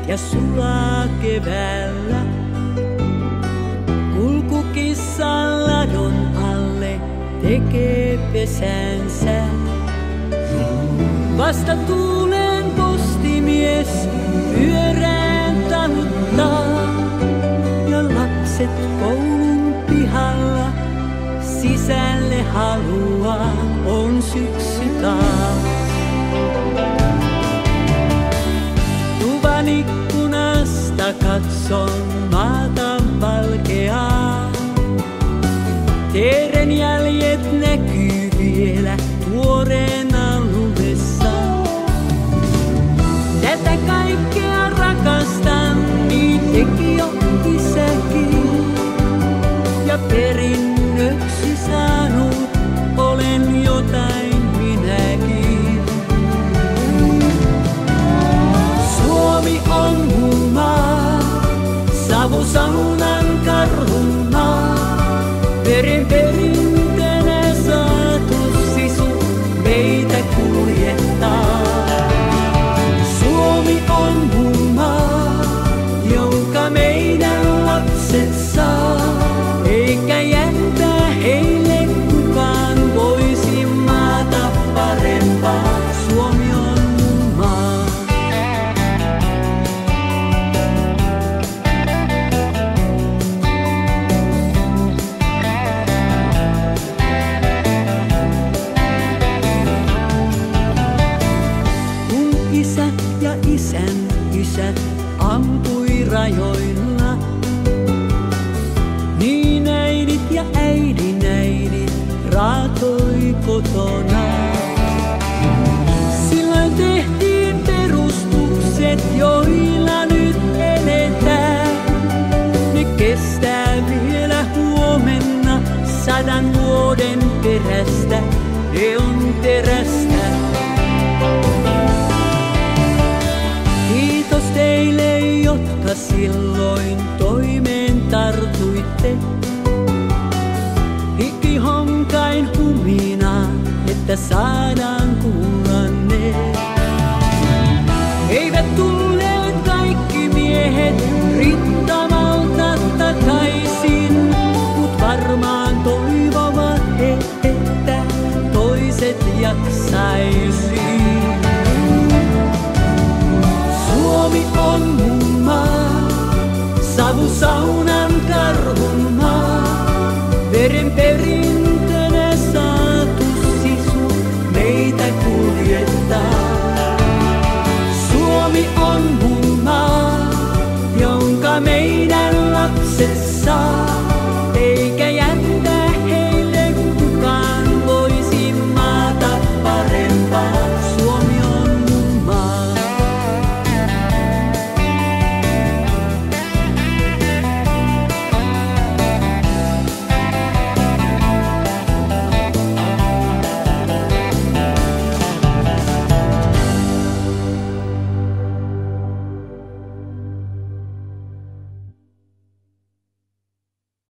ja sulaa keväällä. Kulkukissa ladon alle tekee pesänsä. Vasta tuulen postimies pyörään taluttaa ja lapset koulun pihalla sisälle haluaa, on syksy taas. Tuvan ikkunasta katson maata valkeaa. Teeren jäljet näkyy vielä tuoreena lumessa. Tätä kaikkea rakastan, niin teki jo isäkin. Ja perinnöksi saanut olen jotain minäkin. Suomi on mun maa, savusaunan karhun maa. Veren perintönä saatu sisu meitä kuljettaa. Suomi on mun maa, jonka meidän lapset saa. Eikä jättää heille kukaan voisi maata parempaa. Suomi on mun maa. Mun isä ja isän isä ampui rajoilla. Niin äidit ja äidin äidit raatoi kotona. Silloin tehtiin perustukset, joilla nyt eletään. Ne kestää vielä huomenna 100 vuoden perästä. Ne on terästä. Kiitos teille, jotka silloin toimeen tartuitte. Hikihonkain humina, että saadaan